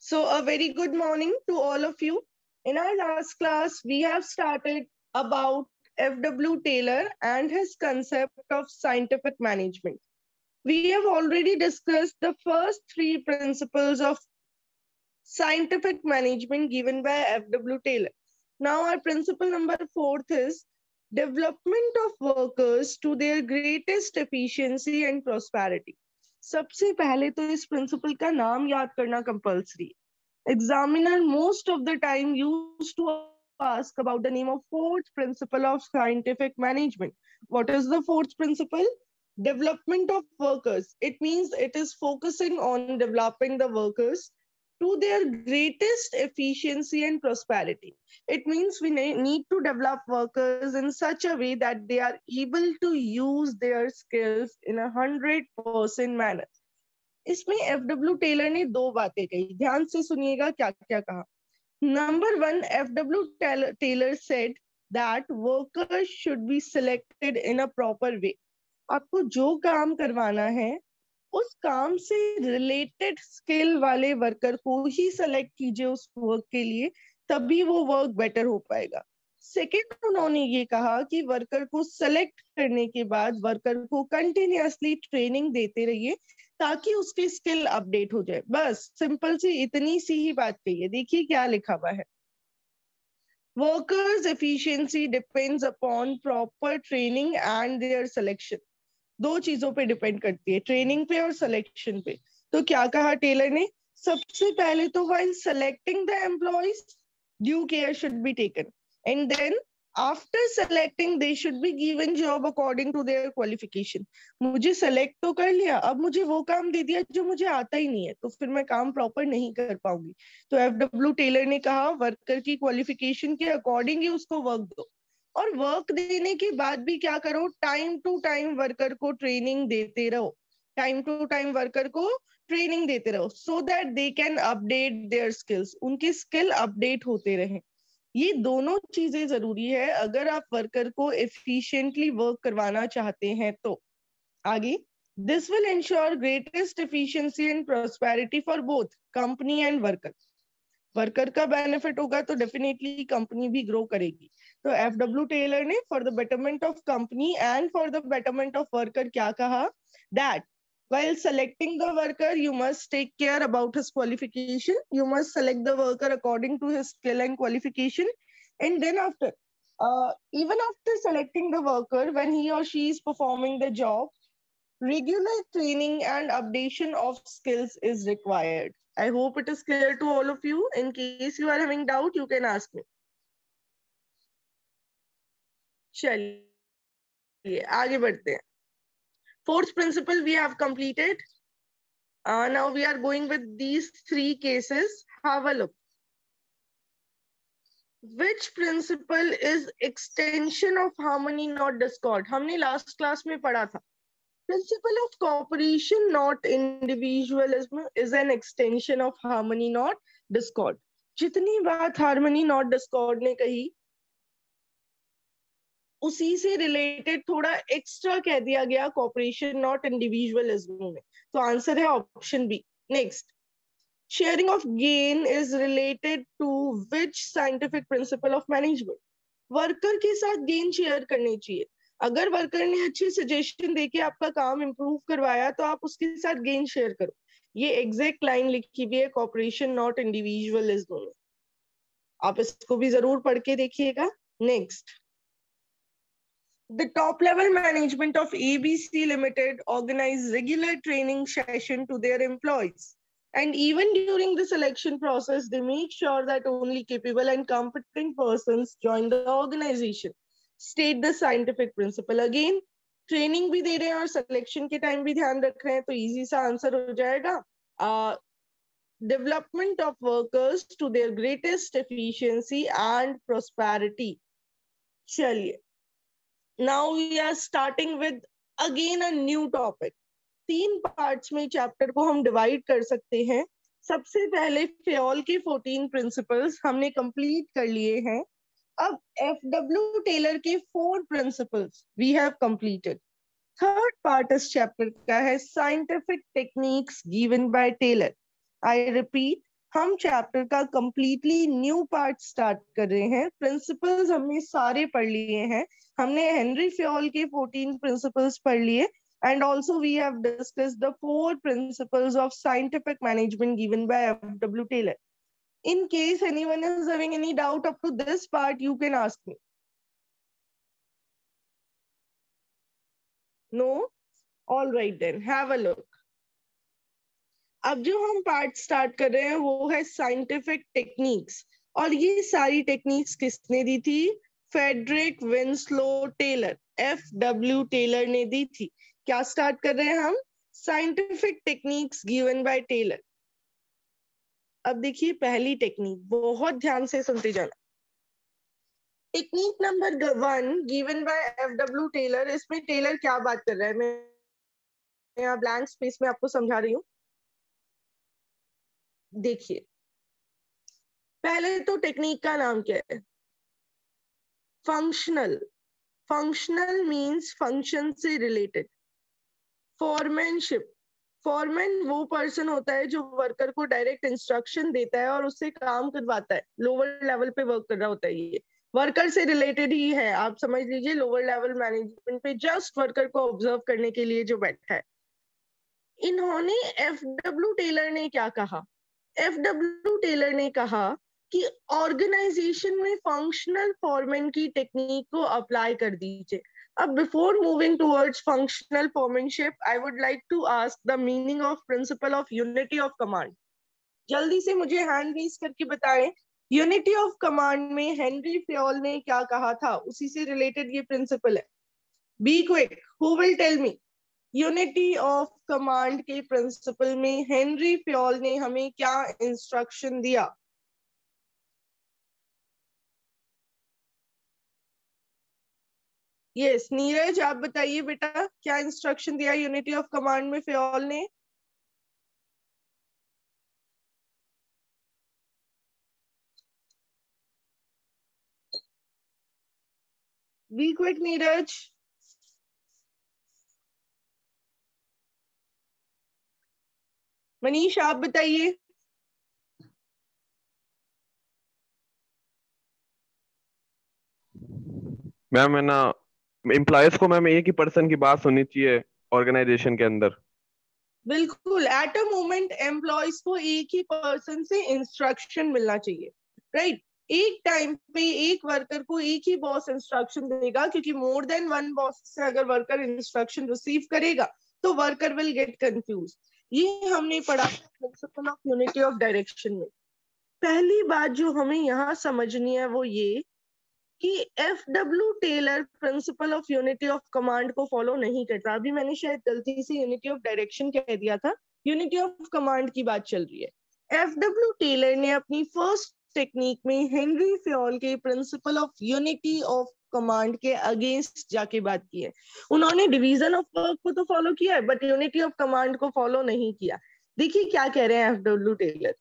So, a very good morning to all of you. In our last class, we have started about F.W. Taylor and his concept of scientific management. We have already discussed the first three principles of scientific management given by F.W. Taylor. Now, our principle number fourth is development of workers to their greatest efficiency and prosperity. सबसे पहले तो इस principal का नाम याद करना compulsory है. Examiner most of the time used to ask about the name of fourth principle of scientific management. What is the fourth principle? Development of workers. It means it is focusing on developing the workers to their greatest efficiency and prosperity. It means we need to develop workers in such a way that they are able to use their skills in 100% manner. इसमें F W. Taylor ने दो बातें कही, ध्यान से सुनिएगा क्या क्या कहा. Number one, F.W. Taylor said that workers should be selected in a proper way. आपको जो काम करवाना है उस काम से रिलेटेड स्किल वाले वर्कर को ही सेलेक्ट कीजिए उस वर्क के लिए, तभी वो वर्क बेटर हो पाएगा. सेकेंड, उन्होंने ये कहा कि वर्कर को सेलेक्ट करने के बाद वर्कर को कंटिन्यूअसली ट्रेनिंग देते रहिए ताकि उसकी स्किल अपडेट हो जाए. बस सिंपल सी इतनी सी ही बात कही है. देखिए क्या लिखा हुआ है. Workers efficiency depends upon proper training and their selection. दो चीजों पे डिपेंड करती है, ट्रेनिंग पे और सिलेक्शन पे. तो क्या कहा टेलर ने? सबसे पहले तो while selecting the employees due care should be taken, and then after selecting they should be given job according to their qualification. मुझे सेलेक्ट तो कर लिया, अब मुझे वो काम दे दिया जो मुझे आता ही नहीं है, तो फिर मैं काम प्रॉपर नहीं कर पाऊंगी. तो एफ.डब्ल्यू. टेलर ने कहा वर्कर की क्वालिफिकेशन के अकॉर्डिंग ही उसको वर्क दो, और वर्क देने के बाद भी क्या करो, टाइम टू टाइम वर्कर को ट्रेनिंग देते रहो. टाइम टू टाइम वर्कर को ट्रेनिंग देते रहो so that they can update their skills. उनके स्किल अपडेट होते रहे. ये दोनों चीजें जरूरी है अगर आप वर्कर को एफिशिएंटली वर्क करवाना चाहते हैं. तो आगे, this will ensure greatest efficiency and prosperity for both company and worker. Worker का बेनिफिट होगा तो डेफिनेटली कंपनी भी ग्रो करेगी. तो एफ.डब्ल्यू. टेलर ने for the betterment of company and for the betterment of worker क्या कहा, that while selecting the worker you must take care about his qualification. You must select the worker according to his skill and qualification, and then after even after selecting the worker, when he or she is performing the job, regular training and updation of skills is required. I hope it is clear to all of you. In case you are having doubt, you can ask me. चलिए आगे बढ़ते हैं. Fourth principle we have completed. Now we are going with these three cases. Have a look. Which principle is extension of harmony not discord? हमने last class में पढ़ा था. Principle of cooperation not individualism is an extension of harmony not discord. जितनी बात harmony not discord ने कही उसी से रिलेटेड थोड़ा एक्स्ट्रा कह दिया गया कॉपरेशन नॉट इंडिविजुअलिज्म में. तो आंसर है option B. Next, sharing of gain is related to which scientific principle of management? Worker के साथ गेन शेयर करनी चाहिए. अगर वर्कर ने अच्छी सजेशन देके आपका काम इंप्रूव करवाया तो आप उसके साथ गेन शेयर करो. ये एग्जैक्ट लाइन लिखी हुई है कॉपरेशन नॉट इंडिविजुअलिज्म में. आप इसको भी जरूर पढ़ के देखिएगा. Next, the top level management of ABC Limited organize regular training session to their employees, and even during the selection process they make sure that only capable and competent persons join the organization. State the scientific principle. Again, training भी दे रहे हैं और selection के time भी ध्यान रख रहे हैं, तो इजी सा आंसर हो जाएगा. Development of workers to their greatest efficiency and prosperity. चलिए, now we are starting with again a new topic. 3 parts में चैप्टर को हम डिवाइड कर सकते हैं. सबसे पहले फेयोल के 14 प्रिंसिपल्स हमने कंप्लीट कर लिए हैं. अब एफ.डब्ल्यू. टेलर के 4 principles we have completed. Third part इस चैप्टर का है scientific techniques given by Taylor. I repeat, हम चैप्टर का कंप्लीटली न्यू पार्ट स्टार्ट कर रहे हैं। प्रिंसिपल्स हमने सारे पढ़ लिए हैं। हमने हेनरी फ्योल के 14 प्रिंसिपल्स पढ़ लिए and also we have discussed the 4 principles of scientific management given by F.W. Taylor. In case anyone is having any doubt up to this part, you can ask me. No? All right then, have a look. अब जो हम part start कर रहे हैं वो है scientific techniques, और ये सारी टेक्निक्स किसने दी थी? Frederick Winslow Taylor, F.W. Taylor ने दी थी। क्या स्टार्ट कर रहे हैं हम? Scientific techniques given by Taylor. अब देखिए पहली टेक्निक, बहुत ध्यान से सुनते जाना। Technique number 1 given by F.W. Taylor. इसमें टेलर क्या बात कर रहा है, मैं यहाँ ब्लैंक स्पेस में आपको समझा रही हूँ। देखिए पहले तो टेक्निक का नाम क्या है? फंक्शनल। फंक्शनल मींस फंक्शन से रिलेटेड। फॉरमैनशिप, फॉरमैन वो पर्सन होता है जो वर्कर को डायरेक्ट इंस्ट्रक्शन देता है और उससे काम करवाता है। लोअर लेवल पे वर्क कर रहा होता है, ये वर्कर से रिलेटेड ही है। आप समझ लीजिए लोअर लेवल मैनेजमेंट पे जस्ट वर्कर को ऑब्जर्व करने के लिए जो बैठा है। इन्होंने F.W. टेलर ने क्या कहा? F.W. टेलर ने कहा कि ऑर्गेनाइजेशन में फंक्शनल फॉरमैन की टेक्निक को अप्लाई कर दीजिए। अब before moving towards functional foremanship, I would like to ask the meaning of principle of unity of command. जल्दी से मुझे हैंड रेज करके बताएं, यूनिटी ऑफ कमांड में हेनरी फ्योल ने क्या कहा था? उसी से रिलेटेड ये प्रिंसिपल है। Be quick, who will tell me? Unity of command के प्रिंसिपल में हेनरी फ्योल ने हमें क्या इंस्ट्रक्शन दिया? यस नीरज, आप बताइए बेटा, क्या इंस्ट्रक्शन दिया यूनिटी ऑफ कमांड में फ्योल ने? Be quick Neeraj. मनीष आप बताइए। मैम है ना, एम्प्लॉयज को मैम एक ही पर्सन की बात सुननी चाहिए ऑर्गेनाइजेशन के अंदर। बिल्कुल, एट अ मोमेंट एम्प्लॉयज को एक ही पर्सन से इंस्ट्रक्शन मिलना चाहिए, राइट? एक टाइम पे एक वर्कर को एक ही बॉस इंस्ट्रक्शन देगा, क्योंकि मोर देन वन बॉस से अगर वर्कर इंस्ट्रक्शन रिसीव करेगा तो वर्कर विल गेट कंफ्यूज। ये हमने पढ़ा principle of unity of direction में। पहली बात जो हमें यहाँ समझनी है वो ये कि F.W. Taylor principle of unity of command को फॉलो नहीं करता। अभी मैंने शायद गलती से यूनिटी ऑफ डायरेक्शन कह दिया था, यूनिटी ऑफ कमांड की बात चल रही है। F.W. टेलर ने अपनी फर्स्ट टेक्निक में हेनरी फ्योल के principle of unity of command के अगेंस्ट जाके बात की है। उन्होंने डिवीजन ऑफ वर्क को तो फॉलो किया है, बट यूनिटी ऑफ कमांड को फॉलो नहीं किया। देखिए क्या कह रहे हैं F.W. टेलर।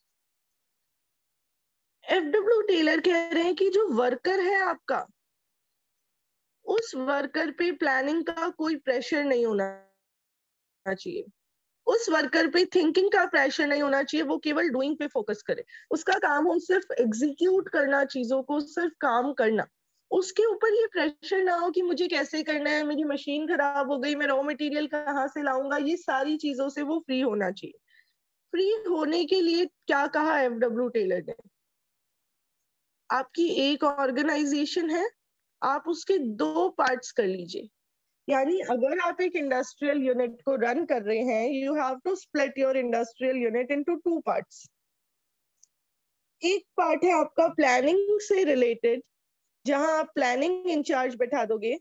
F.W. टेलर कह रहे हैं कि जो वर्कर है आपका, उस वर्कर पे प्लानिंग का कोई प्रेशर नहीं होना चाहिए। उस वर्कर पे थिंकिंग का प्रेशर नहीं होना चाहिए। वो केवल डूइंग पे फोकस करे। उसका काम हो सिर्फ एग्जीक्यूट करना, चीजों को सिर्फ काम करना। उसके ऊपर ये प्रेशर ना हो कि मुझे कैसे करना है, मेरी मशीन खराब हो गई, मैं रॉ मटेरियल कहाँ से लाऊंगा। ये सारी चीजों से वो फ्री होना चाहिए। फ्री होने के लिए क्या कहा F.W. टेलर ने? आपकी एक ऑर्गेनाइजेशन है, आप उसके 2 पार्ट्स कर लीजिए। यानी अगर आप एक इंडस्ट्रियल यूनिट को रन कर रहे हैं, you have to split your industrial unit into 2 parts. एक पार्ट है आपका प्लानिंग से रिलेटेड, जहां आप प्लानिंग इंचार्ज बैठा दोगे,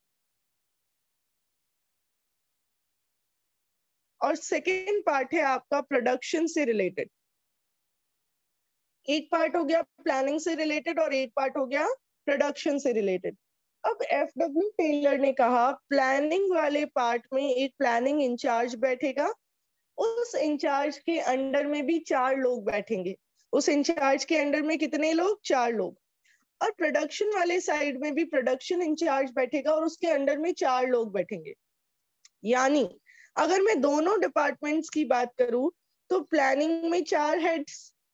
और सेकेंड पार्ट है आपका प्रोडक्शन से रिलेटेड। एक पार्ट हो गया प्लानिंग से रिलेटेड और एक पार्ट हो गया प्रोडक्शन से रिलेटेड। अब F.W. टेलर ने कहा प्लानिंग वाले पार्ट में एक प्लानिंग इंचार्ज बैठेगा, उस इंचार्ज के अंडर में भी 4 लोग बैठेंगे। उस इंचार्ज के अंडर में कितने लोग? 4 लोग। और प्रोडक्शन वाले साइड में भी प्रोडक्शन इंचार्ज बैठेगा और उसके अंडर में 4 लोग बैठेंगे। यानी अगर मैं दोनों डिपार्टमेंट्स की बात करूं तो प्लानिंग में 4 हेड्स,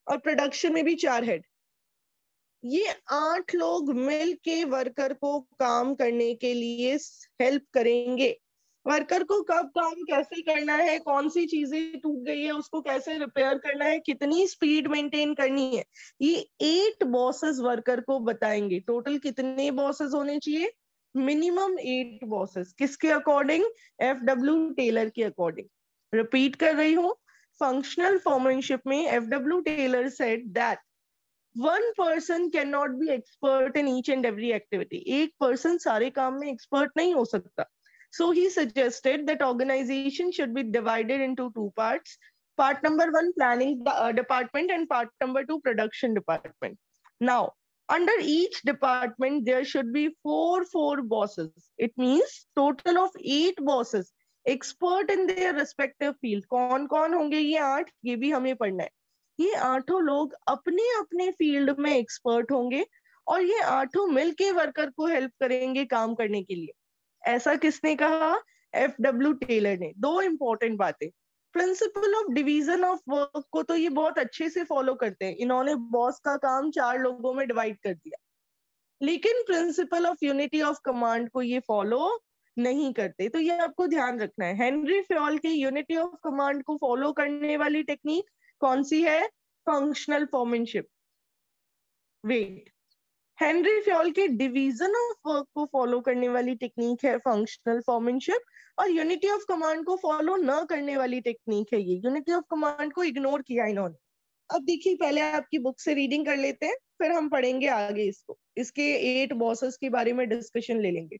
और प्रोडक्शन में भी 4 हेड। ये 8 लोग मिल के वर्कर को काम करने के लिए हेल्प करेंगे। वर्कर को कब काम कैसे करना है, कौन सी चीजें टूट गई है उसको कैसे रिपेयर करना है, कितनी स्पीड मेंटेन करनी है, ये 8 बॉसेस वर्कर को बताएंगे। टोटल कितने बॉसेस होने चाहिए? Minimum 8 bosses. किसके अकॉर्डिंग? FW टेलर के अकॉर्डिंग। रिपीट कर रही हूँ, फंक्शनल फोरमैनशिप में FW Taylor said that one person cannot be expert in each and every activity. एक person सारे काम में expert नहीं हो सकता. So he suggested that organization should be divided into 2 parts. Part number 1, planning department, and part number 2, production department. Now, under each department, there should be four bosses. It means total of 8 bosses, expert in their respective field. कौन-कौन होंगे ये 8? ये भी हमें पढ़ना है. ये 8 लोग अपने अपने फील्ड में एक्सपर्ट होंगे और ये 8 मिलके वर्कर को हेल्प करेंगे काम करने के लिए। ऐसा किसने कहा? FW टेलर ने। 2 इंपॉर्टेंट बातें, principle of division of work को तो ये बहुत अच्छे से फॉलो करते हैं। इन्होंने बॉस का काम 4 लोगों में डिवाइड कर दिया, लेकिन principle of unity of command को ये फॉलो नहीं करते। तो ये आपको ध्यान रखना है। हेनरी फ्योल के यूनिटी ऑफ कमांड को फॉलो करने वाली टेक्निक कौन सी है? Functional foremanship. Wait, Henri Fayol के डिवीजन ऑफ वर्क को फॉलो करने वाली टेक्निक है फंक्शनल फोरमैनशिप, और यूनिटी ऑफ कमांड को फॉलो न करने वाली टेक्निक है ये। यूनिटी ऑफ कमांड को इग्नोर किया इन्होंने। अब देखिए, पहले आपकी बुक से रीडिंग कर लेते हैं, फिर हम पढ़ेंगे आगे इसको। इसके 8 बॉसेस के बारे में डिस्कशन ले लेंगे।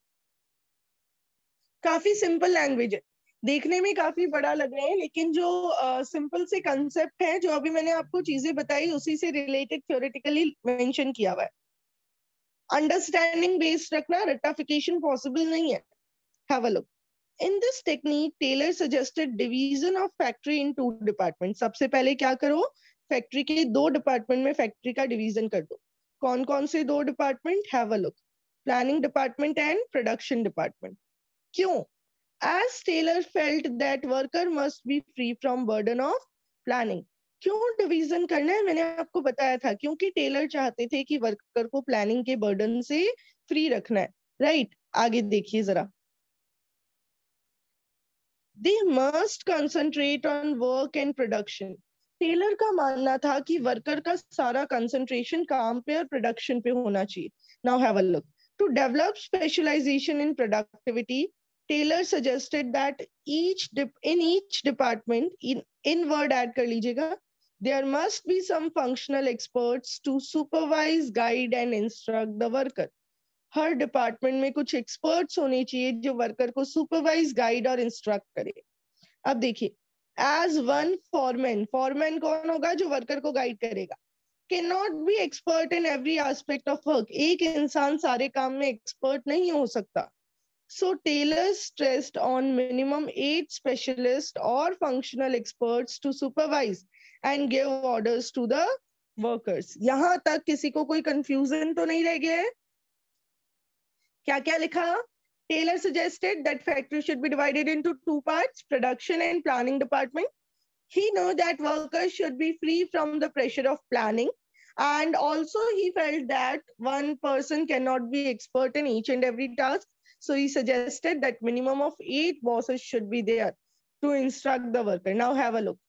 काफी सिंपल लैंग्वेज है, देखने में काफी बड़ा लग रहा है, लेकिन जो सिंपल से कंसेप्ट है, जो अभी मैंने आपको चीजें बताई, उसी से रिलेटेड थ्योरेटिकली मेंशन किया हुआ है। अंडरस्टैंडिंग बेस्ड रखना, रट्टाफिकेशन पॉसिबल नहीं है। Have a look. In this technique Taylor suggested division of factory in 2 department. सबसे पहले क्या करो? फैक्ट्री के 2 डिपार्टमेंट में फैक्ट्री का डिवीजन कर दो। कौन कौन से 2 department? Have a look, planning department and production department. क्यों? As Taylor felt that worker must be free from burden of planning. क्यों डिवीजन करना है? मैंने आपको बताया था, क्योंकि टेलर चाहते थे कि वर्कर को प्लानिंग के बर्डन से फ्री रखना है। राइट, आगे देखिए जरा। They must concentrate on work and production. Taylor का मानना था कि वर्कर का सारा कंसंट्रेशन काम पे और प्रोडक्शन पे होना चाहिए। Now have a look. To develop specialization in productivity, Taylor suggested that in each department, in word add कर लीजिएगा, there must be some functional experts to supervise, guide and instruct the worker. हर department में कुछ experts होने चाहिए जो worker को supervise, guide और इंस्ट्रक्ट करे। अब देखिए, एज वन फॉरमैन, फॉरमैन कौन होगा? जो वर्कर को गाइड करेगा। Can not be expert in every aspect of work. एक इंसान सारे काम में एक्सपर्ट नहीं हो सकता। So Taylor stressed on minimum 8 specialists or functional experts to supervise and give orders to the workers. यहाँ तक किसी को कोई confusion तो नहीं रह गया है? क्या क्या लिखा? Taylor suggested that factory should be divided into 2 parts, production and planning department. He knew that workers should be free from the pressure of planning, and also he felt that one person cannot be expert in each and every task. So he suggested that minimum of 8 bosses should be there to instruct the worker. Now have a look.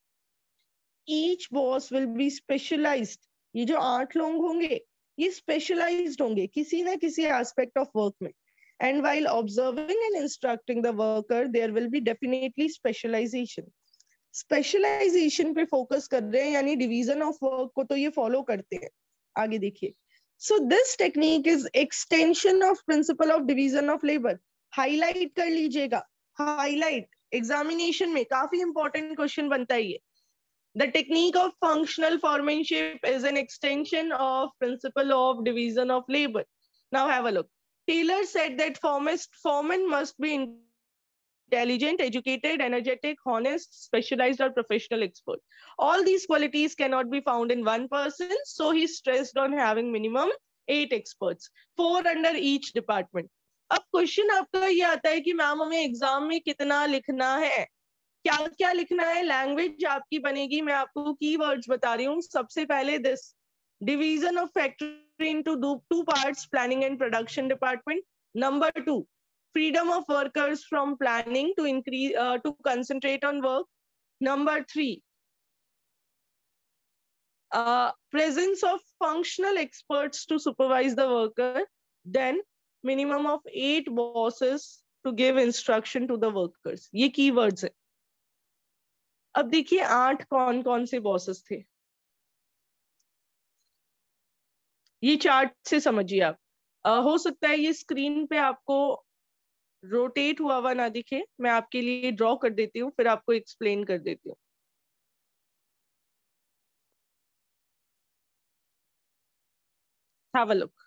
Each boss will be specialized. ये जो 8 लोग होंगे, ये specialized होंगे किसी ना किसी aspect of work में. And while observing and instructing the worker, there will be definitely specialization. Specialization पे focus कर रहे हैं, यानी division of work को तो ये follow करते हैं। आगे देखिए। So this technique is extension of principle of division of labor. Highlight कर लीजिएगा, highlight examination में काफी important question बनता है ये। The technique of functional foremanship is an extension of principle of division of labor. Now have a look. Taylor said that foreman must be intelligent, educated, energetic, honest, specialized or professional expert. All these qualities cannot be found in one person, so he stressed on having minimum 8 experts, 4 under each department. अब question आपका ये आता है कि ma'am हमें exam में कितना लिखना है? क्या क्या लिखना है, लैंग्वेज आपकी बनेगी, मैं आपको कीवर्ड्स बता रही हूँ। सबसे पहले this division of factory into two parts, planning and production department. Number 2, freedom of workers from planning to increase to concentrate on work. Number 3, presence of functional experts to supervise the worker. Then minimum of 8 bosses to give instruction to the workers. ये keywords है। अब देखिए 8 कौन कौन से bosses थे, ये chart से समझिए आप। हो सकता है ये स्क्रीन पे आपको रोटेट हुआ हुआ ना दिखे, मैं आपके लिए ड्रॉ कर देती हूँ, फिर आपको एक्सप्लेन कर देती हूँ। Have a look.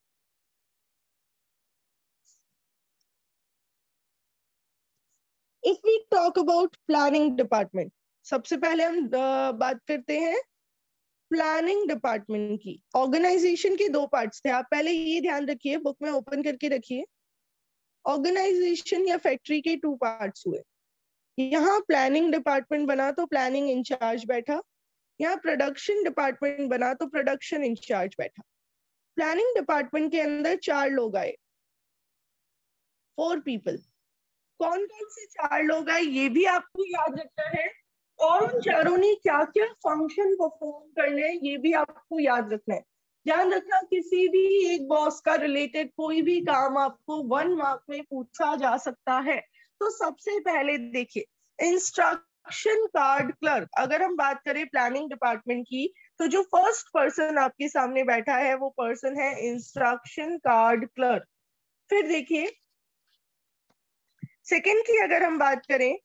If we talk about planning department, सबसे पहले हम बात करते हैं प्लानिंग डिपार्टमेंट की। ऑर्गेनाइजेशन के 2 पार्ट्स थे, आप पहले ये ध्यान रखिए, बुक में ओपन करके रखिए। ऑर्गेनाइजेशन या फैक्ट्री के 2 पार्ट्स हुए। यहाँ प्लानिंग डिपार्टमेंट बना तो प्लानिंग इंचार्ज बैठा, यहाँ प्रोडक्शन डिपार्टमेंट बना तो प्रोडक्शन इंचार्ज बैठा। प्लानिंग डिपार्टमेंट के अंदर 4 लोग आए, 4 पीपल। कौन कौन से 4 लोग आए ये भी आपको याद रखना है, और उन चारों ने क्या क्या फंक्शन परफॉर्म करने हैं ये भी आपको याद रखना है। ध्यान रखना, किसी भी एक बॉस का रिलेटेड कोई भी काम आपको 1 मार्क में पूछा जा सकता है। तो सबसे पहले देखिए, इंस्ट्रक्शन कार्ड क्लर्क। अगर हम बात करें प्लानिंग डिपार्टमेंट की, तो जो फर्स्ट पर्सन आपके सामने बैठा है वो पर्सन है इंस्ट्रक्शन कार्ड क्लर्क। फिर देखिए सेकंड की अगर हम बात करें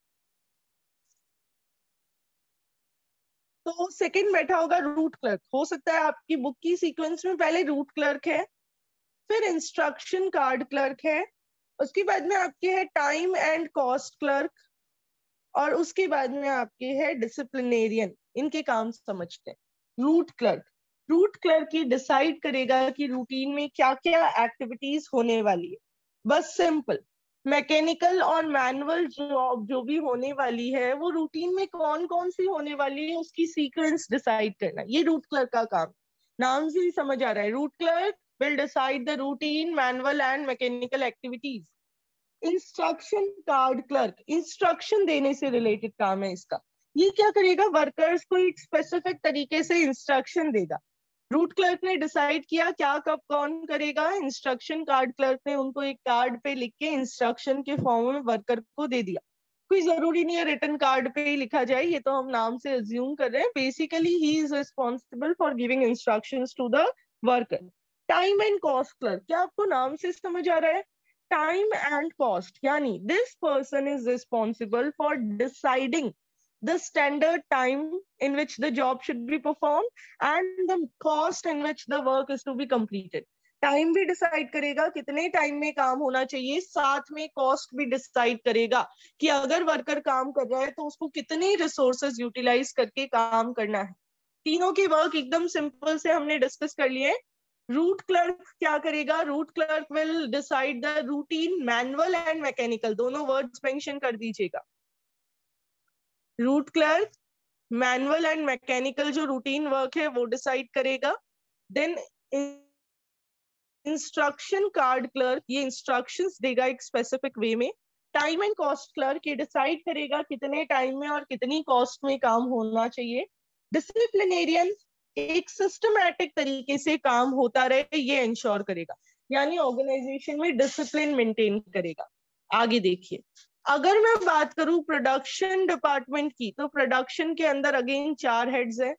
तो सेकंड बैठा होगा रूट क्लर्क। हो सकता है आपकी बुक की सीक्वेंस में पहले रूट क्लर्क है, फिर इंस्ट्रक्शन कार्ड क्लर्क है, उसके बाद में आपके है टाइम एंड कॉस्ट क्लर्क, और उसके बाद में आपके है डिसिप्लिनेरियन। इनके काम समझते हैं। रूट क्लर्क ही डिसाइड करेगा कि रूटीन में क्या क्या एक्टिविटीज होने वाली है। बस सिंपल, मैकेनिकल और मैनुअल जॉब जो भी होने वाली है वो रूटीन में कौन कौन सी होने वाली है उसकी सीक्वेंस डिसाइड करना, ये रूट क्लर्क का काम। नाम से ही समझ आ रहा है, route clerk will decide the routine manual and mechanical activities. Instruction card clerk instruction देने से रिलेटेड काम है इसका। ये क्या करेगा, वर्कर्स को एक स्पेसिफिक तरीके से इंस्ट्रक्शन देगा। रूट क्लर्क ने डिसाइड किया क्या कब कौन करेगा, इंस्ट्रक्शन कार्ड क्लर्क ने उनको एक कार्ड पे लिख के इंस्ट्रक्शन के फॉर्म में वर्कर को दे दिया। कोई जरूरी नहीं है रिटन कार्ड पे ही लिखा जाए, ये तो हम नाम से अज्यूम कर रहे हैं। Basically he is responsible for giving instructions to the worker. Time and cost clerk, क्या आपको नाम से समझ आ रहा है? टाइम एंड कॉस्ट, यानी this person is responsible for deciding the standard time in which the job should be performed and the cost in which the work is to be completed. Time भी decide करेगा कितने time में काम होना चाहिए, साथ में कॉस्ट भी डिसाइड करेगा कि अगर वर्कर काम कर रहा है तो उसको कितने रिसोर्सेज यूटिलाइज करके काम करना है। तीनों के वर्क एकदम सिंपल से हमने डिस्कस कर लिए। रूट क्लर्क क्या करेगा, route clerk will decide the routine manual and mechanical, दोनों वर्ड्स मेंशन कर दीजिएगा। Route clerk manual and mechanical जो रूटीन वर्क है वो डिसाइड करेगा। देन इंस्ट्रक्शन कार्ड क्लर्क ये इंस्ट्रक्शंस देगा एक स्पेसिफिक वे में। टाइम एंड कॉस्ट क्लर्क ये डिसाइड करेगा कितने टाइम में और कितनी कॉस्ट में काम होना चाहिए। डिसिप्लिनेरियन एक सिस्टमैटिक तरीके से काम होता रहे ये इंश्योर करेगा, यानी ऑर्गेनाइजेशन में डिसिप्लिन मेंटेन करेगा। आगे देखिए, अगर मैं बात करूं प्रोडक्शन डिपार्टमेंट की, तो प्रोडक्शन के अंदर अगेन 4 हेड्स हैं।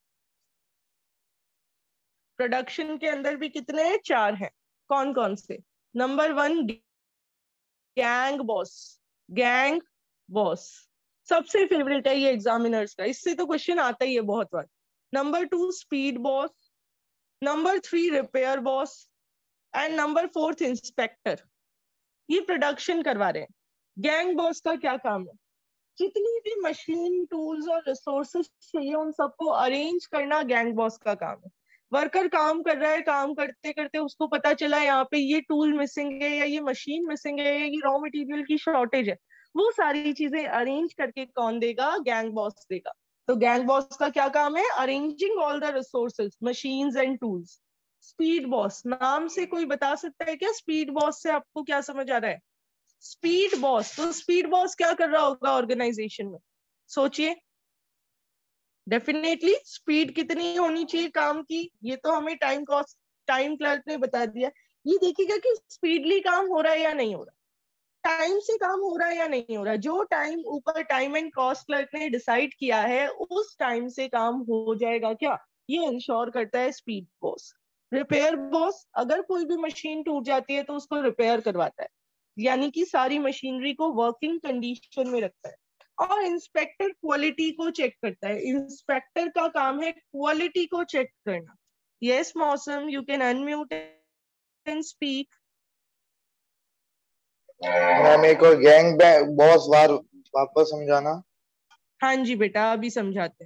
प्रोडक्शन के अंदर भी कितने हैं? 4 हैं। कौन कौन से? Number 1 gang boss. Gang boss सबसे फेवरेट है ये एग्जामिनर्स का, इससे तो क्वेश्चन आता ही है बहुत बार। Number 2 speed boss, number 3 repair boss, and number 4 inspector. ये प्रोडक्शन करवा रहे हैं। गैंग बॉस का क्या काम है? जितनी भी मशीन टूल्स और रिसोर्सेस चाहिए उन सबको अरेंज करना गैंग बॉस का काम है। वर्कर काम कर रहा है, काम करते करते उसको पता चला यहाँ पे ये टूल मिसिंग है या ये मशीन मिसिंग है या ये रॉ मटेरियल की शॉर्टेज है, वो सारी चीजें अरेंज करके कौन देगा? गैंग बॉस देगा। तो गैंग बॉस का क्या काम है? Arranging all the resources, machines and tools. Speed boss, नाम से कोई बता सकता है क्या स्पीड बॉस से आपको क्या समझ आ रहा है? स्पीड बॉस, तो स्पीड बॉस क्या कर रहा होगा ऑर्गेनाइजेशन में? सोचिए। डेफिनेटली स्पीड कितनी होनी चाहिए काम की, ये तो हमें टाइम क्लर्क ने बता दिया। ये देखिएगा कि स्पीडली काम हो रहा है या नहीं हो रहा, टाइम से काम हो रहा है या नहीं हो रहा। जो टाइम ऊपर टाइम एंड कॉस्ट क्लर्क ने डिसाइड किया है उस टाइम से काम हो जाएगा क्या, ये इंश्योर करता है स्पीड बॉस। रिपेयर बॉस, अगर कोई भी मशीन टूट जाती है तो उसको रिपेयर करवाता है, यानी कि सारी मशीनरी को वर्किंग कंडीशन में रखता है। और इंस्पेक्टर क्वालिटी को चेक करता है, इंस्पेक्टर का काम है क्वालिटी को चेक करना। Yes Mausam, you can unmute and speak. Ma'am एक और गैंग बॉस बार वापस समझाना। हाँ जी बेटा, अभी समझाते हैं।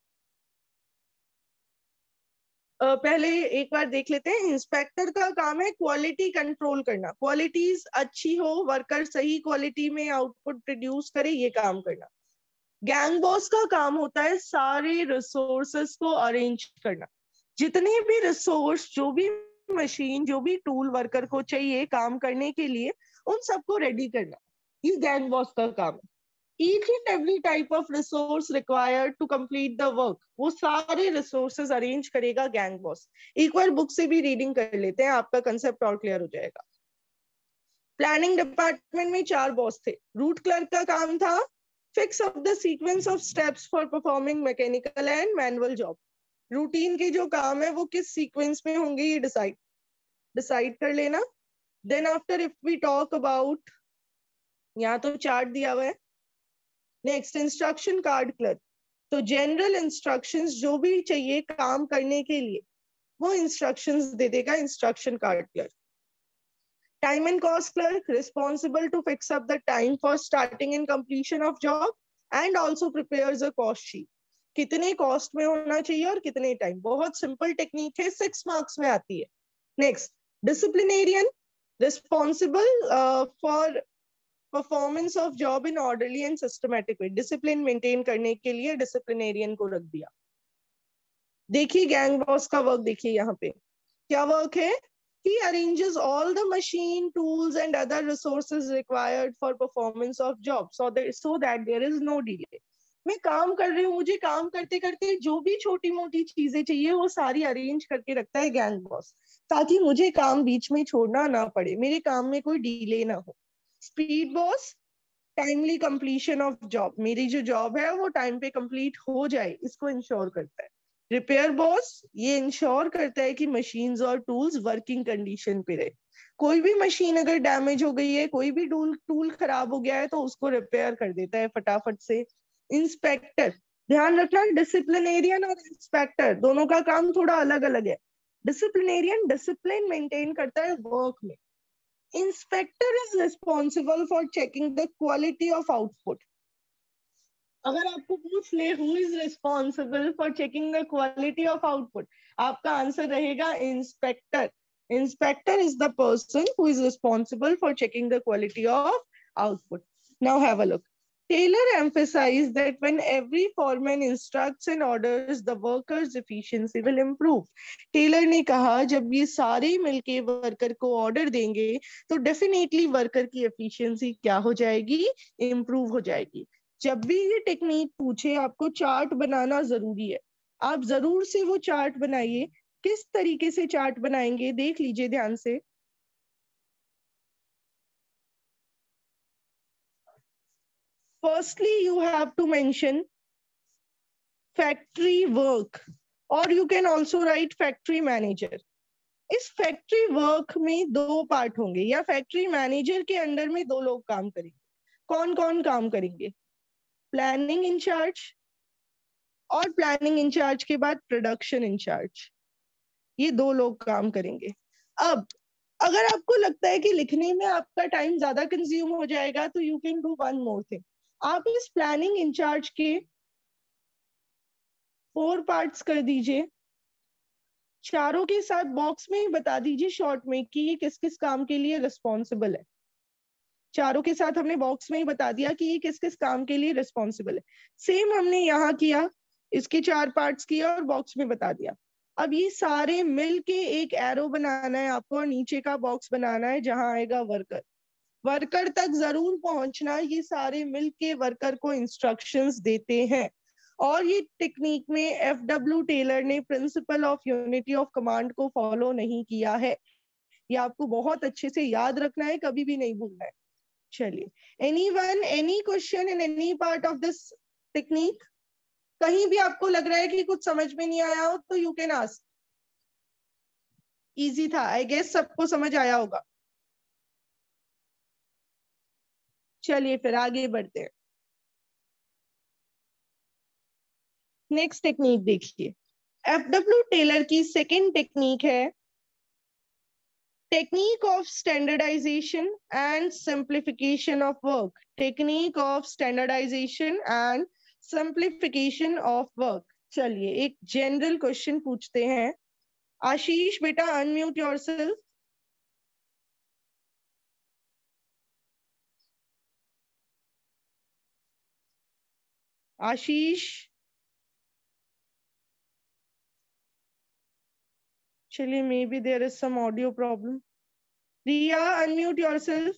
पहले एक बार देख लेते हैं। इंस्पेक्टर का काम है क्वालिटी कंट्रोल करना, क्वालिटीज अच्छी हो, वर्कर सही क्वालिटी में आउटपुट प्रोड्यूस करे, ये काम करना। गैंग बॉस का काम होता है सारे रिसोर्सेस को अरेंज करना, जितने भी रिसोर्स, जो भी मशीन, जो भी टूल वर्कर को चाहिए काम करने के लिए, उन सबको रेडी करना, ये गैंग बॉस का काम है। each and every type of resource required to complete the work, वो सारे रिसोर्सेज अरेंज करेगा गैंग बॉस। एक बार बुक से भी रीडिंग कर लेते हैं, आपका कंसेप्ट और क्लियर हो जाएगा। प्लानिंग डिपार्टमेंट में 4 बॉस थे। रूट क्लर्क का काम था fix up the sequence of steps for performing mechanical and manual job. Routine के जो काम है वो किस सीक्वेंस में होंगे ये डिसाइड कर लेना। Then after if we talk about, यहाँ तो चार्ट दिया हुआ है। नेक्स्ट इंस्ट्रक्शन कार्ड क्लर्क, तो जनरल इंस्ट्रक्शंस जो भी चाहिए काम करने के लिए वो इंस्ट्रक्शंस दे देगा instruction card clerk. Time and cost clerk, responsible to fix up the time for starting and completion of job and also prepares a cost sheet, कितने कॉस्ट में होना चाहिए और कितने टाइम। बहुत सिंपल टेक्निक है, 6 मार्क्स में आती है। Next disciplinarian, responsible for performance of job in orderly and systematic way, discipline maintain करने के लिए डिसिप्लिनेरियन को रख दिया। देखिए गैंग बॉस का वर्क, देखिए यहाँ पे क्या वर्क है। He arranges all the machine, tools and other resources required for performance of job so that there is no delay. मैं काम कर रही हूँ, मुझे काम करते करते जो भी छोटी मोटी चीजें चाहिए वो सारी अरेंज करके रखता है गैंग बॉस, ताकि मुझे काम बीच में छोड़ना ना पड़े, मेरे काम में कोई डिले ना हो। Speed boss, timely completion of job, मेरी जो जॉब है वो टाइम पे कंप्लीट हो जाए, इसको इंश्योर करता है। रिपेयर बॉस, ये इंश्योर करता है कि मशीन्स और टूल्स वर्किंग कंडीशन पे रहे। कोई भी मशीन अगर डैमेज हो गई है, कोई भी टूल खराब हो गया है तो उसको रिपेयर कर देता है फटाफट से। इंस्पेक्टर, ध्यान रखना डिसिप्लिनेरियन और इंस्पेक्टर दोनों का काम थोड़ा अलग अलग है। डिसिप्लिनेरियन डिसिप्लिन मेंटेन करता है वर्क में। Inspector is responsible for checking the quality of output. अगर आपको पूछ ले who is responsible for checking the quality of output, आपका आंसर रहेगा inspector. Inspector is the person who is responsible for checking the quality of output. Now have a look. Taylor emphasized that when every foreman instructs and orders, the worker's efficiency will improve. Taylor ने कहा जब ये सारे मिलके worker को order देंगे तो definitely worker की एफिशिएंसी क्या हो जाएगी? इम्प्रूव हो जाएगी। जब भी ये टेक्निक पूछे आपको चार्ट बनाना जरूरी है, आप जरूर से वो चार्ट बनाइए। किस तरीके से चार्ट बनाएंगे देख लीजिए ध्यान से। Firstly, you have to mention factory work or you can also write factory manager. इस फैक्ट्री वर्क में 2 पार्ट होंगे, या फैक्ट्री मैनेजर के अंडर में 2 लोग काम करेंगे। कौन कौन काम करेंगे? प्लानिंग इंचार्ज, और प्लानिंग इंचार्ज के बाद प्रोडक्शन इंचार्ज, ये 2 लोग काम करेंगे। अब अगर आपको लगता है कि लिखने में आपका टाइम ज्यादा कंज्यूम हो जाएगा तो you can do one more thing. आप इस प्लानिंग इंचार्ज के 4 पार्ट्स कर दीजिए, चारों के साथ बॉक्स में ही बता दीजिए शॉर्ट में कि ये किस किस काम के लिए रिस्पॉन्सिबल है। चारों के साथ हमने बॉक्स में ही बता दिया कि ये किस किस काम के लिए रिस्पॉन्सिबल है। सेम हमने यहाँ किया, इसके 4 पार्ट्स किया और बॉक्स में बता दिया। अब ये सारे मिल के एक एरो बनाना है आपको और नीचे का बॉक्स बनाना है जहां आएगा वर्कर। वर्कर तक जरूर पहुंचना, ये सारे मिल के वर्कर को इंस्ट्रक्शंस देते हैं। और ये टेक्निक में एफडब्ल्यू टेलर ने principle of unity of command को फॉलो नहीं किया है। ये आपको बहुत अच्छे से याद रखना है, कभी भी नहीं भूलना है। चलिए, anyone, any question in any part of this technique? कहीं भी आपको लग रहा है कि कुछ समझ में नहीं आया हो तो यू कैन आस्क। इजी था, आई गेस सबको समझ आया होगा। चलिए फिर आगे बढ़ते हैं। नेक्स्ट टेक्निक देखिए, एफडब्ल्यू टेलर की सेकेंड टेक्निक है technique of standardisation and simplification of work. Technique of standardisation and simplification of work. चलिए एक जनरल क्वेश्चन पूछते हैं। आशीष बेटा अनम्यूट योरसेल्फ। आशीष, चलिए maybe there is some audio problem. Riya unmute yourself.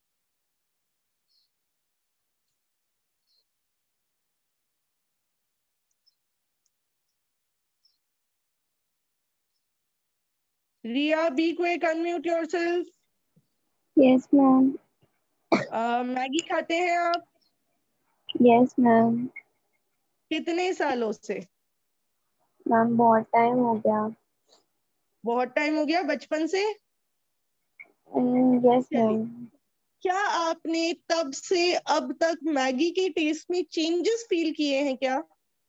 Riya be quick, unmute yourself. Yes ma'am. Maggi खाते हैं आप? Yes ma'am. कितने सालों से? मैम बहुत टाइम हो गया। बहुत टाइम हो गया, बचपन से? यस चलिए, मैम। क्या आपने तब से अब तक मैगी के टेस्ट में चेंजेस फील किए हैं क्या?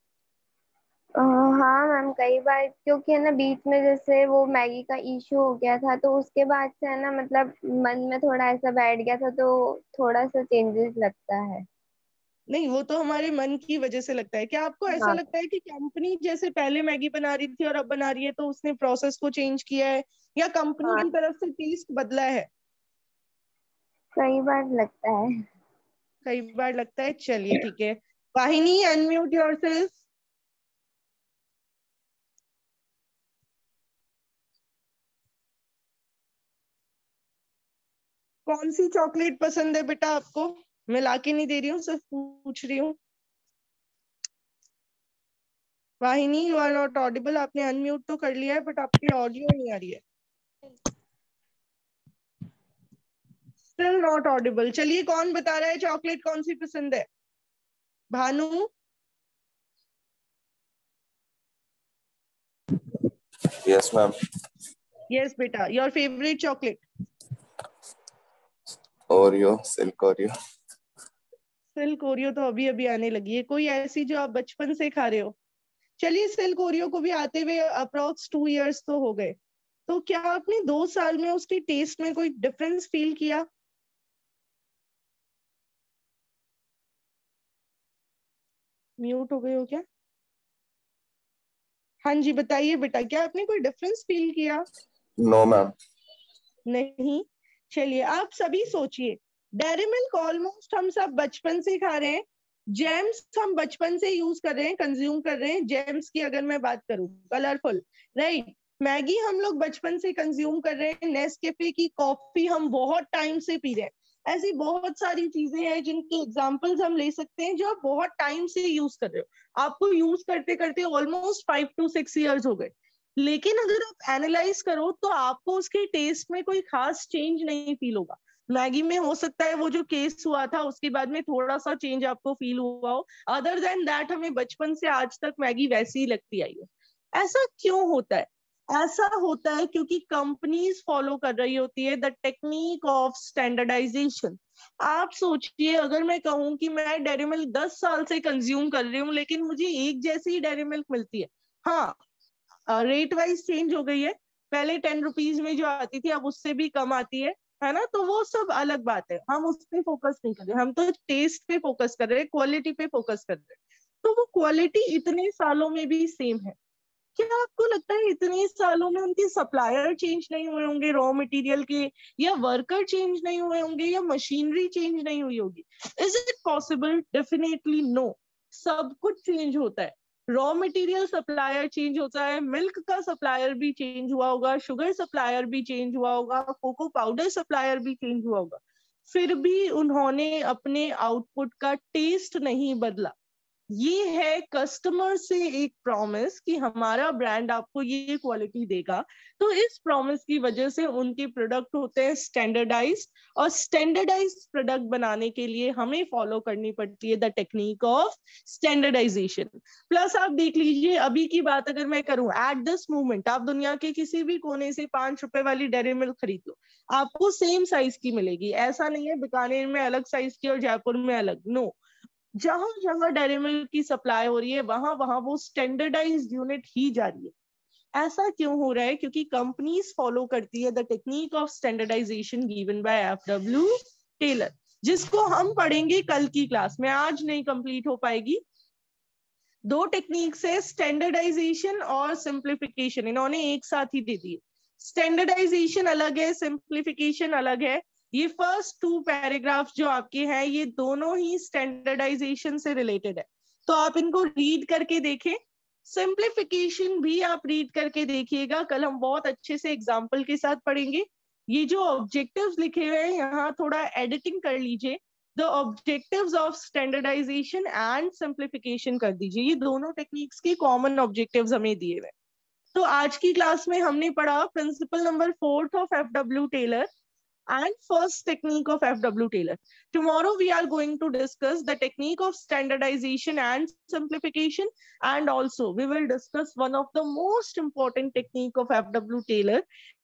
हाँ मैम, कई बार, क्योंकि है ना बीच में जैसे वो मैगी का इशू हो गया था तो उसके बाद से है ना, मतलब मन में थोड़ा ऐसा बैठ गया था तो थोड़ा सा चेंजेस लगता है। नहीं, वो तो हमारे मन की वजह से लगता है। क्या आपको ऐसा हाँ। लगता है कि कंपनी जैसे पहले मैगी बना रही थी और अब बना रही है तो उसने प्रोसेस को चेंज किया है, या कंपनी हाँ, की तरफ से टेस्ट बदला है? कई बार लगता है। कई बार लगता है। चलिए ठीक है, वाहिनी अनम्यूट योरसेल्फ। कौन सी चॉकलेट पसंद है बेटा आपको? मैं लाके नहीं दे रही हूँ, सिर्फ पूछ रही हूँ। Vahini you are not audible. आपने अनम्यूट तो कर लिया है बट आपकी ऑडियो नहीं आ रही है। Still not audible. चलिए, कौन बता रहा है चॉकलेट कौन सी पसंद है? भानु? Yes ma'am. यस बेटा, your favourite chocolate? Oreo, Silk Oreo. Silk Oreo तो अभी अभी आने लगी है, कोई ऐसी जो आप बचपन से खा रहे हो? चलिए, सिल्क ओरियो को भी आते हुए अप्रोक्स 2 इयर्स तो हो गए, तो क्या आपने 2 साल में उसकी टेस्ट में कोई डिफरेंस फील किया? म्यूट हो गए हो क्या? हाँ जी बताइए बेटा, क्या आपने कोई डिफरेंस फील किया? No ma'am. नहीं। चलिए, आप सभी सोचिए, डेयरी मिल्क ऑलमोस्ट हम सब बचपन से खा रहे हैं, जेम्स हम बचपन से यूज कर रहे हैं, कंज्यूम कर रहे हैं। जेम्स की अगर मैं बात करूं, कलरफुल, राइट। मैगी हम लोग बचपन से कंज्यूम कर रहे हैं, नेस्कैफे की कॉफी हम बहुत टाइम से पी रहे हैं। ऐसी बहुत सारी चीजें हैं जिनके एग्जांपल्स हम ले सकते हैं जो आप बहुत टाइम से यूज कर रहे हो। आपको यूज करते करते ऑलमोस्ट 5 to 6 इयर्स हो गए, लेकिन अगर आप एनालाइज करो तो आपको उसके टेस्ट में कोई खास चेंज नहीं फील होगा। मैगी में हो सकता है वो जो केस हुआ था उसके बाद में थोड़ा सा चेंज आपको फील हुआ हो, अदर देन दैट हमें बचपन से आज तक मैगी वैसी ही लगती आई है। ऐसा क्यों होता है? ऐसा होता है क्योंकि कंपनीज फॉलो कर रही होती है द टेक्निक ऑफ स्टैंडर्डाइजेशन। आप सोचिए, अगर मैं कहूँ कि मैं डेयरी मिल्क 10 साल से कंज्यूम कर रही हूँ लेकिन मुझे एक जैसी ही डेयरी मिल्क मिलती है, हाँ रेट वाइज चेंज हो गई है, पहले 10 रुपीज में जो आती थी अब उससे भी कम आती है ना, तो वो सब अलग बात है, हम उस पे फोकस नहीं कर रहे, हम तो टेस्ट पे फोकस कर रहे हैं, क्वालिटी पे फोकस कर रहे हैं। तो वो क्वालिटी इतने सालों में भी सेम है। क्या आपको लगता है इतने सालों में उनके सप्लायर चेंज नहीं हुए होंगे रॉ मटेरियल के, या वर्कर चेंज नहीं हुए होंगे, या मशीनरी चेंज नहीं हुई होगी? Is it possible? Definitely no. सब कुछ चेंज होता है। रॉ मटेरियल सप्लायर चेंज होता है, मिल्क का सप्लायर भी चेंज हुआ होगा, शुगर सप्लायर भी चेंज हुआ होगा, कोको पाउडर सप्लायर भी चेंज हुआ होगा, फिर भी उन्होंने अपने आउटपुट का टेस्ट नहीं बदला। ये है कस्टमर से एक प्रॉमिस कि हमारा ब्रांड आपको ये क्वालिटी देगा। तो इस प्रॉमिस की वजह से उनके प्रोडक्ट होते हैं स्टैंडर्डाइज्ड, और स्टैंडर्डाइज्ड प्रोडक्ट बनाने के लिए हमें फॉलो करनी पड़ती है the technique of standardisation. Plus आप देख लीजिए, अभी की बात अगर मैं करूं, एट दिस मोमेंट आप दुनिया के किसी भी कोने से 5 रुपए वाली डेयरी मिल्क खरीद लो, आपको सेम साइज की मिलेगी। ऐसा नहीं है बीकानेर में अलग साइज की और जयपुर में अलग, नो। जहां जहां डेयरी मिल्क की सप्लाई हो रही है वहां वहां वो स्टैंडर्डाइज्ड यूनिट ही जा रही है। ऐसा क्यों हो रहा है? क्योंकि कंपनीज फॉलो करती है the technique of standardisation given by FW Taylor, जिसको हम पढ़ेंगे कल की क्लास में, आज नहीं कंप्लीट हो पाएगी। 2 टेक्निक्स है, स्टैंडर्डाइजेशन और सिंप्लीफिकेशन, इन्होंने एक साथ ही दे दिए। स्टैंडर्डाइजेशन अलग है, सिंप्लीफिकेशन अलग है। ये फर्स्ट 2 पैराग्राफ जो आपके हैं ये दोनों ही स्टैंडर्डाइजेशन से रिलेटेड है, तो आप इनको रीड करके देखें। सिंप्लीफिकेशन भी आप रीड करके देखिएगा, कल हम बहुत अच्छे से एग्जाम्पल के साथ पढ़ेंगे। ये जो ऑब्जेक्टिव्स लिखे हुए हैं यहाँ थोड़ा एडिटिंग कर लीजिए, the objectives of standardisation and simplification कर दीजिए। ये दोनों टेक्निक्स के कॉमन ऑब्जेक्टिव्स हमें दिए हुए। तो आज की क्लास में हमने पढ़ा principle number 4 of FW Taylor and first technique of FW Taylor. Tomorrow we are going to discuss the technique of standardization and simplification, and also we will discuss one of the most important technique of FW Taylor,